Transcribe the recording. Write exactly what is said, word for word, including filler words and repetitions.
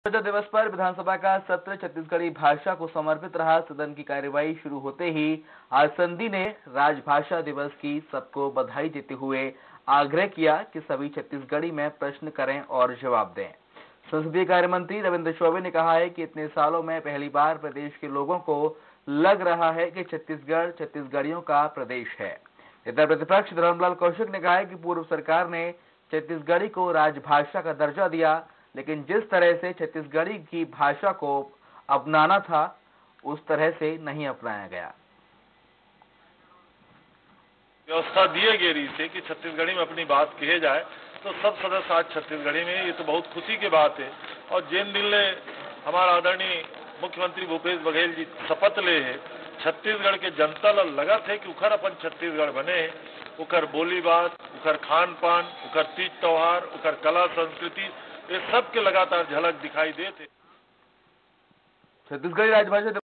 स्वतंत्रता दिवस पर विधानसभा का सत्र छत्तीसगढ़ी भाषा को समर्पित रहा। सदन की कार्यवाही शुरू होते ही आसंदी ने राजभाषा दिवस की सबको बधाई देते हुए आग्रह किया कि सभी छत्तीसगढ़ी में प्रश्न करें और जवाब दें। संसदीय कार्य मंत्री रविंद्र चौबे ने कहा है कि इतने सालों में पहली बार प्रदेश के लोगों को लग रहा है कि छत्तीसगढ़ छत्तीसगढ़ियों का प्रदेश है। नेता प्रतिपक्ष धर्मलाल कौशिक ने कहा है कि पूर्व सरकार ने छत्तीसगढ़ी को राजभाषा का दर्जा दिया, लेकिन जिस तरह से छत्तीसगढ़ी की भाषा को अपनाना था उस तरह से नहीं अपनाया गया। व्यवस्था दिए गई से कि छत्तीसगढ़ी में अपनी बात कहे जाए, तो सब सदस्य आज छत्तीसगढ़ी में, ये तो बहुत खुशी की बात है। और जिन दिन ले हमारा आदरणीय मुख्यमंत्री भूपेश बघेल जी शपथ ले है, छत्तीसगढ़ के जनता ला लगा थे कि उखर अपन छत्तीसगढ़ बने, उखर बोली बात, उखर खान पान, उखर तीज त्योहार, उखर कला संस्कृति, ये सब के लगातार झलक दिखाई देते। छत्तीसगढ़ी राजभाषा